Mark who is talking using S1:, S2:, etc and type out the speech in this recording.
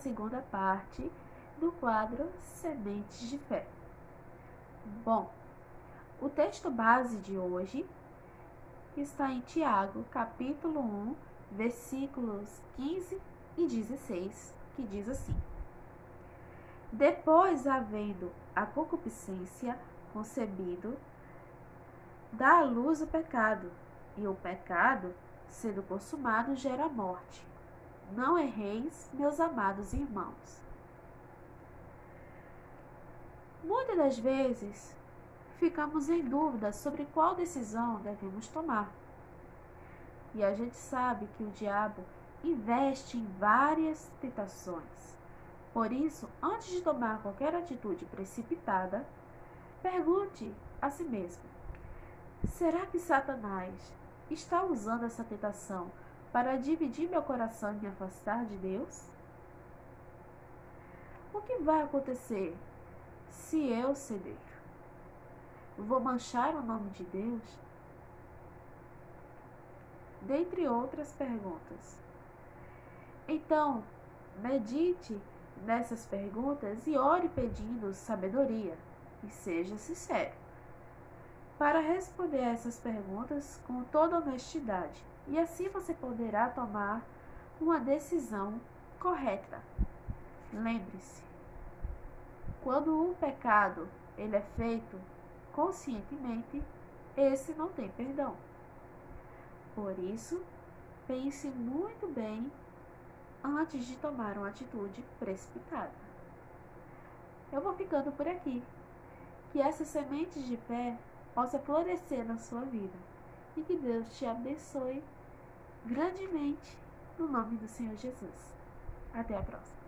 S1: segunda parte do quadro Sementes de Fé. Bom, o texto base de hoje está em Tiago, capítulo 1, versículos 15 e 16, que diz assim: Depois, havendo a concupiscência concebido, dá à luz o pecado, e o pecado, sendo consumado, gera morte. Não erreis, meus amados irmãos. Muitas das vezes, ficamos em dúvida sobre qual decisão devemos tomar. E a gente sabe que o diabo investe em várias tentações. Por isso, antes de tomar qualquer atitude precipitada, pergunte a si mesmo: será que Satanás está usando essa tentação para dividir meu coração e me afastar de Deus? O que vai acontecer se eu ceder? Vou manchar o nome de Deus? Dentre outras perguntas. Então, medite nessas perguntas e ore pedindo sabedoria e seja sincero para responder a essas perguntas com toda honestidade, e assim você poderá tomar uma decisão correta. Lembre-se, quando o pecado ele é feito conscientemente, esse não tem perdão. Por isso, pense muito bem antes de tomar uma atitude precipitada. Eu vou ficando por aqui. Que essas sementes de fé possa florescer na sua vida e que Deus te abençoe grandemente no nome do Senhor Jesus. Até a próxima.